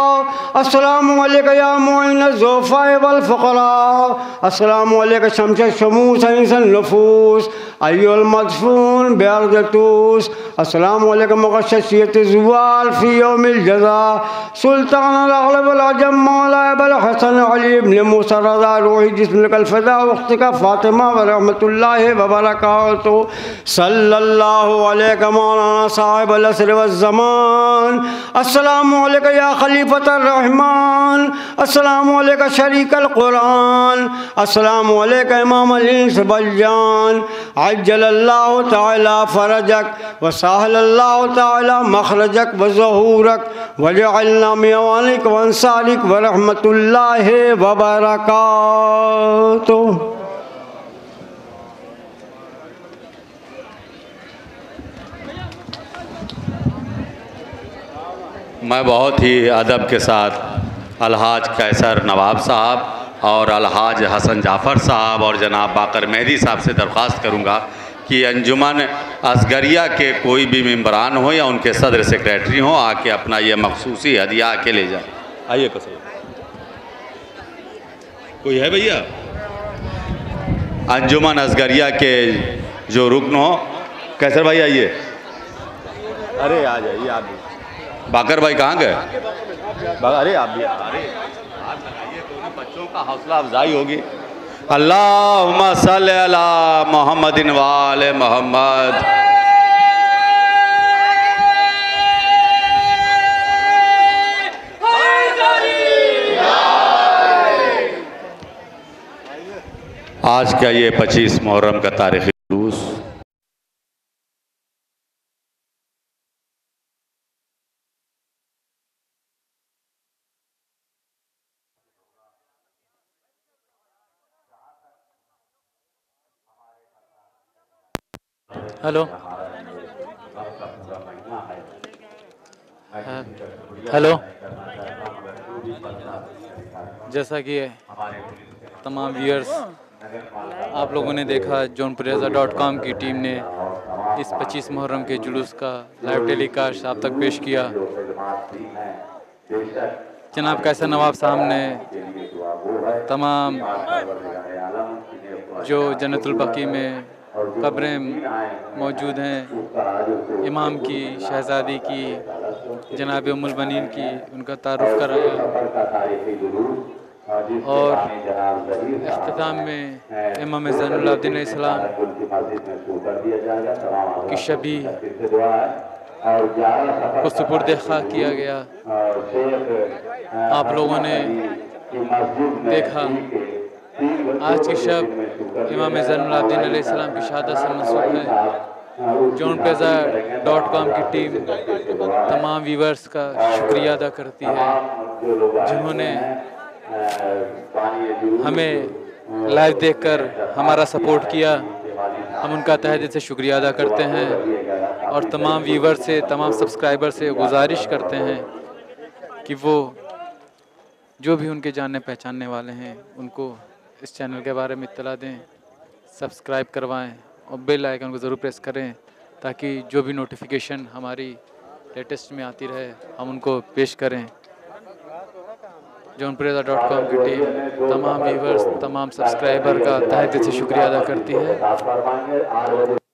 अस्सलामु अलैका या मुइनज़ ज़ुफ़ा वल फ़ुक़रा, अस्सलामु अलैका शम्स शमूस अनीसन नफूस अय्युल मदफून बेअर्दतूस, अस्सलामु अलैका मुग़श्शियत ज़ुवाल फ़ी यौमिल जज़ा, सुल्तान अल-अग़लब वल-अजम मौला अबुल हसन अली इब्न मूसा रज़ा रूही जिस्मिकल फ़दा वक़्तिका फ़ातिमा व रहमतुल्लाहि व बरकातुहू। सल्लल्लाहु अलैका मौलाना साहिबल असर व ज़मान, अस्सलामु अलैका या खलीफ़तर रहमान, अस्सलामु अलैका शरीकल कुरान, अस्सलामु अलैका इमामल इंस वल जान, अज्जलल्लाहु तआला फ़रजक व सहलल्लाहु तआला मख़रजक व ज़हूरक व जअलना मिन अवानिक व अंसारिक व रहमतुल्लाहि व बरकातुहू। मैं बहुत ही अदब के साथ अलहाज कैसर नवाब साहब और अलहाज हसन जाफ़र साहब और जनाब बाकर मेहदी साहब से दरख्वास्त करूँगा कि अंजुमन असगरिया के कोई भी मेंबरान हो या उनके सदर सेक्रेटरी हो आके अपना ये मखसूसी हदिया आके ले जाए। आइए कसर कोई है भैया? अंजुमन असगरिया के जो रुकन हो, कैसर भाई आइए। अरे आ जाइए आप भी। बाकर भाई कहाँ गए? अरे आप भी अरे हाथ लगाइए तो बच्चों का हौसला अफजाई होगी। अल्लाहुम्मा सल्ली अला मोहम्मदिन व आले मोहम्मद। आज का ये 25 मुहर्रम का तारीख़ी जुलूस हेलो हेलो, जैसा कि तमाम व्यूअर्स आप लोगों ने देखा, जौनपुर की टीम ने इस 25 मुहर्रम के जुलूस का लाइव टेलीकास्ट आप तक पेश किया। जनाब कैसर नवाब साहब ने तमाम जो जन्नतुल बकी में कब्रें मौजूद हैं, इमाम की, शहज़ादी की, जनाब उम्मुल बनीन की, उनका तारुफ कराया और इख्तिताम में इमाम ज़ैनुल आबिदीन अलैहिस्सलाम की शबी को सुपुर्द खा किया गया। आप लोगों ने देखा आज की शब इमाम ज़ैनुल आबिदीन अलैहिस्सलाम की शहादत से मंसूब है। जौनपुर.com की टीम तमाम व्यूवर्स का शुक्रिया अदा करती है जिन्होंने हमें लाइव देखकर हमारा सपोर्ट किया। हम उनका तहे दिल से शुक्रिया अदा करते हैं और तमाम व्यूवर से, तमाम सब्सक्राइबर से गुजारिश करते हैं कि वो जो भी उनके जानने पहचानने वाले हैं उनको इस चैनल के बारे में इत्तला दें, सब्सक्राइब करवाएं और बेल आइकन को ज़रूर प्रेस करें ताकि जो भी नोटिफिकेशन हमारी लेटेस्ट में आती रहे हम उनको पेश करें। जौनपुर.com की टीम तमाम व्यूवर्स, तमाम सब्सक्राइबर का तहे दिल से शुक्रिया अदा करती है।